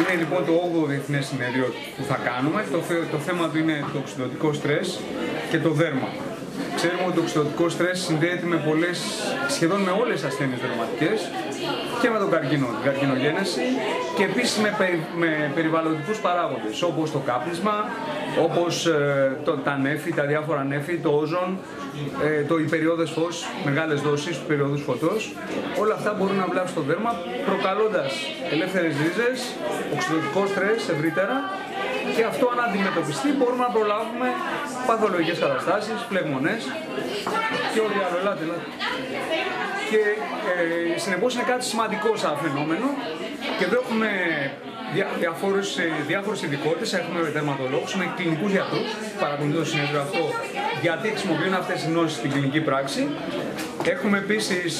Είναι λοιπόν το 8ο Διεθνές Συνέδριο που θα κάνουμε. Το θέμα του είναι το οξυδωτικό στρες και το δέρμα. Ξέρουμε ότι το οξυδωτικό στρες συνδέεται με σχεδόν με όλες τις ασθένειες δερματικές και με τον καρκίνο, την καρκινογένεση και επίσης με περιβαλλοντικούς παράγοντες όπως το κάπνισμα, όπως τα νέφη, τα διάφορα νέφη, το όζον, το υπεριόδες φως, μεγάλες δόσεις του περιόδους φωτός. Όλα αυτά μπορούν να βλάψουν το δέρμα προκαλώντας ελεύθερες ρίζες, οξυδωτικό στρες ευρύτερα. Και αυτό αν αντιμετωπιστεί μπορούμε να προλάβουμε παθολογικές καταστάσεις, φλεγμονές και ό,τι άλλο. Ελάτε. Και συνεπώς είναι κάτι σημαντικό σαν φαινόμενο και εδώ έχουμε διάφορες ειδικότητες. Έχουμε δερματολόγους, έχουμε κλινικούς γιατρούς, παρακολουθεί το συνέδριο αυτό γιατί χρησιμοποιούν αυτές τις γνώσεις στην κλινική πράξη. Έχουμε επίσης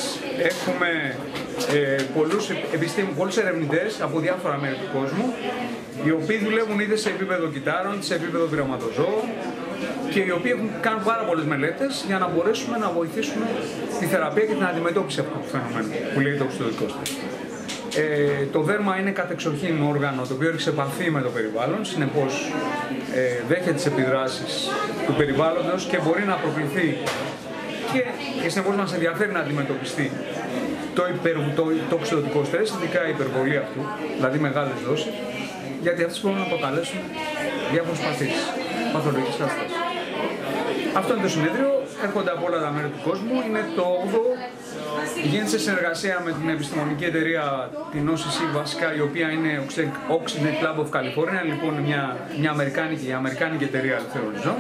πολλούς ερευνητές από διάφορα μέρη του κόσμου, οι οποίοι δουλεύουν είτε σε επίπεδο κυτάρων, είτε σε επίπεδο πειραματοζώων και οι οποίοι έχουν κάνει πάρα πολλές μελέτες για να μπορέσουμε να βοηθήσουμε τη θεραπεία και την αντιμετώπιση αυτού του φαινομένου που λέγεται οξυδωτικό στρες. Το δέρμα είναι κατεξοχήν όργανο το οποίο έρχεται σε επαφή με το περιβάλλον, συνεπώς δέχεται τις επιδράσεις του περιβάλλοντος και μπορεί να προκληθεί και συνεπώς μας ενδιαφέρει να αντιμετωπιστεί το οξυδωτικό στρες, ειδικά η υπερβολή αυτού, δηλαδή μεγάλες δόσεις, γιατί αυτές μπορούν να προκαλέσουν διάφορες παθολογικές καταστάσεις. Αυτό είναι το συνέδριο, έρχονται από όλα τα μέρη του κόσμου, είναι το 8ο, γίνεται σε συνεργασία με την επιστημονική εταιρεία, την OCC βασικά, η οποία είναι Oxygen Club of California, λοιπόν μια αμερικάνικη εταιρεία ελευθέρων ζώων.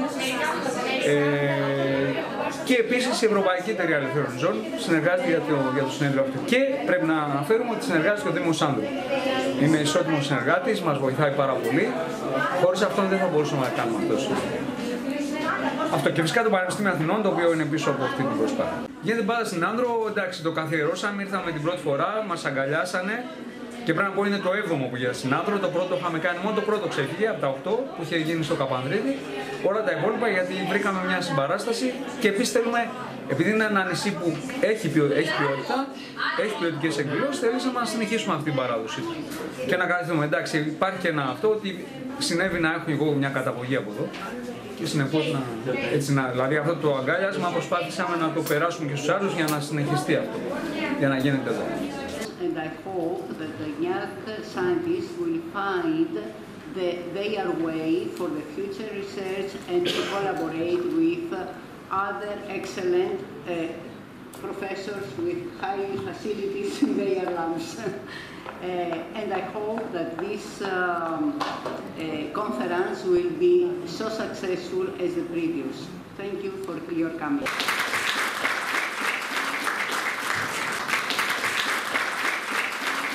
Και επίσης η Ευρωπαϊκή Εταιρεία Ελευθέρων Ζώων συνεργάζεται για το συνέδριο αυτό. Και πρέπει να αναφέρουμε ότι συνεργάζεται και ο Δήμος Σάνδρου. Είναι ισότιμος συνεργάτης, μας βοηθάει πάρα πολύ. Χωρίς αυτόν δεν θα μπορούσαμε να κάνουμε αυτό. Αυτό και φυσικά το Πανεπιστήμιο Αθηνών, το οποίο είναι πίσω από αυτή την προσπάθεια. Γίνεται πάντα στην Άνδρο, εντάξει, το καθιερώσαμε, ήρθαμε την πρώτη φορά, μας αγκαλιάσανε. Και πρέπει να πω είναι το 7ο που γίνεται στην Άνδρο. Το πρώτο είχαμε κάνει, μόνο το πρώτο ξέφυγε από τα 8 που είχε γίνει στο Καπανδρίδι. Όλα τα υπόλοιπα γιατί βρήκαμε μια συμπαράσταση και επίσης θέλουμε, επειδή είναι ένα νησί που έχει ποιότητα, έχει ποιοτικές εκδηλώσεις, θέλησαμε να συνεχίσουμε αυτή την παράδοση. Και να κρατηθούμε. Εντάξει, υπάρχει και ένα αυτό ότι συνέβη να έχω εγώ μια καταγωγή από εδώ. Και συνεπώς δηλαδή αυτό το αγκάλιασμα προσπάθησαμε να το περάσουμε και στους άλλους για να συνεχιστεί αυτό, για να γίνεται εδώ. And I hope that the young scientists will find their way for the future research and to collaborate with other excellent professors with high facilities in their labs. And I hope that this conference will be so successful as the previous. Thank you for your coming.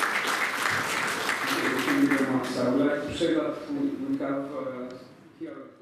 I would like to say that we have here